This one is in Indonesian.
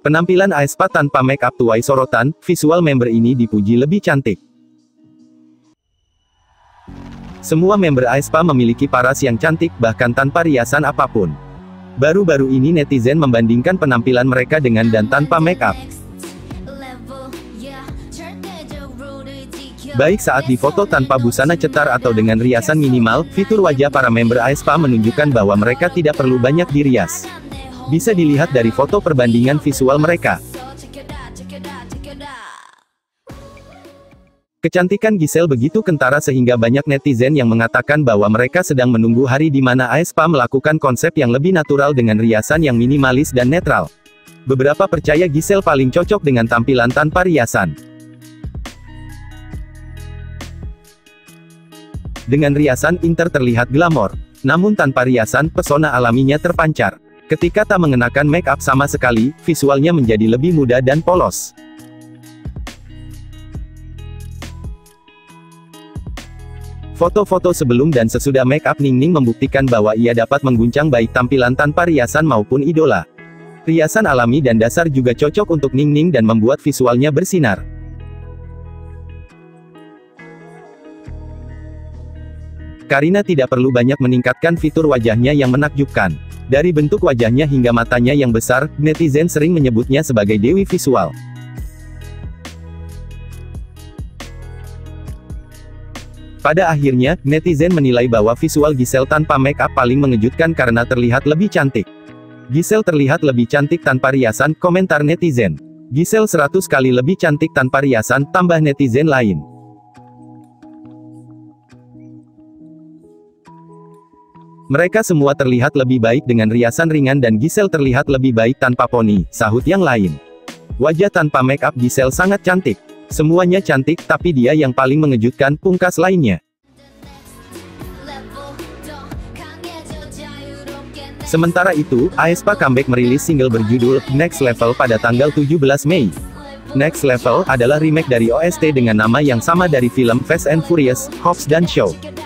Penampilan aespa tanpa make up tuai sorotan, visual member ini dipuji lebih cantik. Semua member aespa memiliki paras yang cantik bahkan tanpa riasan apapun. Baru-baru ini netizen membandingkan penampilan mereka dengan dan tanpa make up. Baik saat difoto tanpa busana cetar atau dengan riasan minimal, fitur wajah para member aespa menunjukkan bahwa mereka tidak perlu banyak dirias. Bisa dilihat dari foto perbandingan visual mereka. Kecantikan Giselle begitu kentara sehingga banyak netizen yang mengatakan bahwa mereka sedang menunggu hari di mana aespa melakukan konsep yang lebih natural dengan riasan yang minimalis dan netral. Beberapa percaya Giselle paling cocok dengan tampilan tanpa riasan. Dengan riasan, Inter terlihat glamor. Namun tanpa riasan, pesona alaminya terpancar. Ketika tak mengenakan make up sama sekali, visualnya menjadi lebih muda dan polos. Foto-foto sebelum dan sesudah make up Ningning membuktikan bahwa ia dapat mengguncang baik tampilan tanpa riasan maupun idola. Riasan alami dan dasar juga cocok untuk Ningning dan membuat visualnya bersinar. Karina tidak perlu banyak meningkatkan fitur wajahnya yang menakjubkan. Dari bentuk wajahnya hingga matanya yang besar, netizen sering menyebutnya sebagai dewi visual. Pada akhirnya, netizen menilai bahwa visual Giselle tanpa make up paling mengejutkan karena terlihat lebih cantik. Giselle terlihat lebih cantik tanpa riasan, komentar netizen. Giselle 100 kali lebih cantik tanpa riasan, tambah netizen lain. Mereka semua terlihat lebih baik dengan riasan ringan dan Giselle terlihat lebih baik tanpa poni, sahut yang lain. Wajah tanpa make up Giselle sangat cantik. Semuanya cantik, tapi dia yang paling mengejutkan, pungkas lainnya. Sementara itu, aespa comeback merilis single berjudul Next Level pada tanggal 17 Mei. Next Level adalah remake dari OST dengan nama yang sama dari film Fast and Furious, Hobbs dan Shaw.